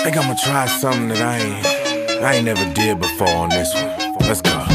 Think I'ma try something that I ain't never did before on this one. Let's go.